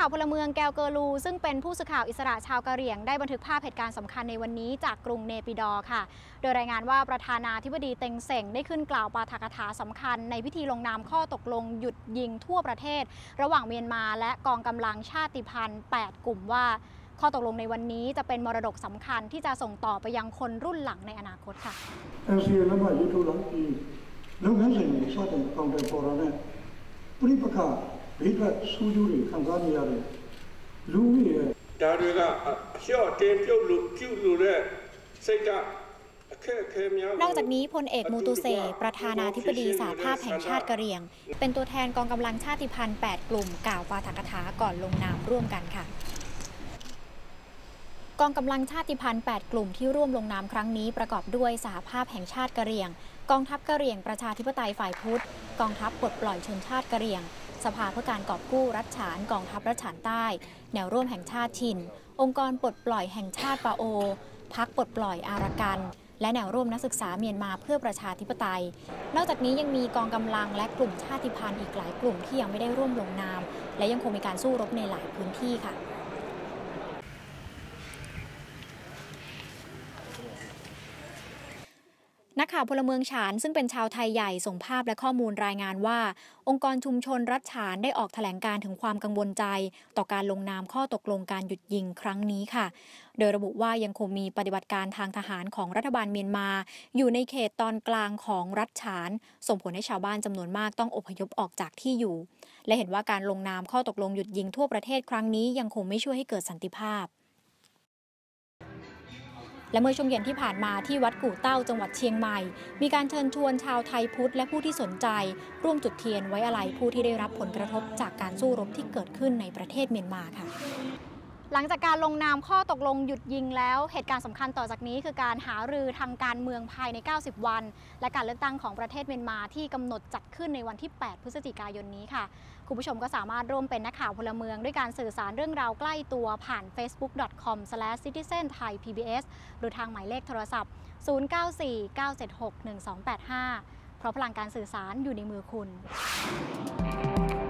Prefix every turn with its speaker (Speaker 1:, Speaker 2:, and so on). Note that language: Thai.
Speaker 1: าวพลเมืองแกวเกอรูซึ่งเป็นผู้สื่อข่าวอิสระชาวกะเหรี่ยงได้บันทึกภาพเหตุการณ์สำคัญในวันนี้จากกรุงเนปิดอร์ค่ะโดยรายงานว่าประธานาธิบดีเต็งเส็งได้ขึ้นกล่าวปาฐกถาสำคัญในพิธีลงนามข้อตกลงหยุดยิงทั่วประเทศระหว่างเมียนมาและกองกำลังชาติพันธุ์8กลุ่มว่าข้อตกลงในวันนี้จะเป็นมรดกสำคัญที่จะส่งต่อไปยังคนรุ่นหลังในอนาคตค่ะ
Speaker 2: လုပ်ငန်းစဉ်ကိုစတင်ကောင်တယ်ပေါ်လာတဲ့ပြိပခဘေးထွက်စူးကျူးတွေခံစားနေရတဲ့လူဦးရေ
Speaker 3: ဒါတွေကအလျှော့တင်းပြုတ်လို့တဲ့စိတ်က
Speaker 1: นอกจากนี้พลเอกมูตูเซประธานาธิบดีสหภาพแห่งชาติกะเหรี่ยงเป็นตัวแทนกองกำลังชาติพันธุ์8กลุ่มกล่าวปาฐกถาก่อนลงนามร่วมกันค่ะกองกำลังชาติพันธุ์8กลุ่มที่ร่วมลงนามครั้งนี้ประกอบด้วยสหภาพแห่งชาติกะเหรี่ยงกองทัพกะเหรี่ยงประชาธิปไตยฝ่ายพุทธกองทัพปลดปล่อยชนชาติกะเหรี่ยงสภาเพื่อการกอบกู้รัฐฉานกองทัพรัฐฉานใต้แนวร่วมแห่งชาติชินองค์กรปลดปล่อยแห่งชาติปาโอพรรคปลดปล่อยอารากันและแนวร่วมนักศึกษาเมียนมาเพื่อประชาธิปไตยนอกจากนี้ยังมีกองกำลังและกลุ่มชาติพันธุ์อีกหลายกลุ่มที่ยังไม่ได้ร่วมลงนามและยังคงมีการสู้รบในหลายพื้นที่ค่ะนักข่าวพลเมืองฉานซึ่งเป็นชาวไทยใหญ่ส่งภาพและข้อมูลรายงานว่าองค์กรชุมชนรัฐฉานได้ออกแถลงการถึงความกังวลใจต่อการลงนามข้อตกลงการหยุดยิงครั้งนี้ค่ะโดยระบุว่ายังคงมีปฏิบัติการทางทหารของรัฐบาลเมียนมาอยู่ในเขตตอนกลางของรัฐฉานส่งผลให้ชาวบ้านจำนวนมากต้องอพยพออกจากที่อยู่และเห็นว่าการลงนามข้อตกลงหยุดยิงทั่วประเทศครั้งนี้ยังคงไม่ช่วยให้เกิดสันติภาพและเมื่อช่วงเย็นที่ผ่านมาที่วัดกู่เต้าจังหวัดเชียงใหม่มีการเชิญชวนชาวไทยพุทธและผู้ที่สนใจร่วมจุดเทียนไว้อาลัยผู้ที่ได้รับผลกระทบจากการสู้รบที่เกิดขึ้นในประเทศเมียนมาค่ะหลังจากการลงนามข้อตกลงหยุดยิงแล้วเหตุการณ์สำคัญต่อจากนี้คือการหารือทางการเมืองภายใน90วันและการเลือกตั้งของประเทศเมียนมาที่กำหนดจัดขึ้นในวันที่8พฤศจิกายนนี้ค่ะคุณผู้ชมก็สามารถร่วมเป็นนักข่าวพลเมืองด้วยการสื่อสารเรื่องราวใกล้ตัวผ่าน facebook.com/citizenThaiPBS หรือทางหมายเลขโทรศัพท์0949761285เพราะพลังการสื่อสารอยู่ในมือคุณ